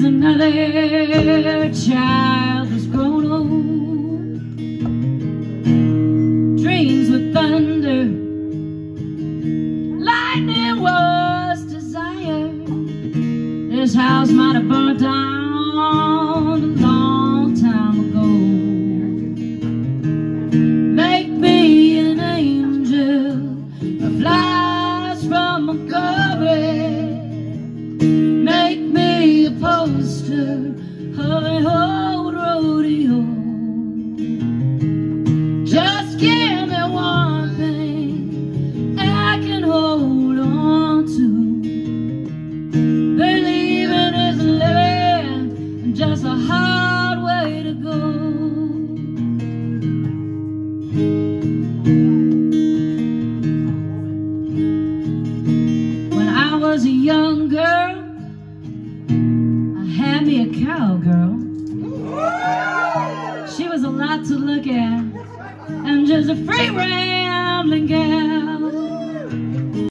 another child that's grown old. Dreams with thunder, lightning was desire. This house might have burnt down a long time ago. Make me an angel that flies from Montgomery. Make me a poster of an old rodeo. Just give me one thing I can hold on to. Believing is living, and just a hard way to go. When I was a young girl, had me a cowgirl. She was a lot to look at, and just a free rambling gal.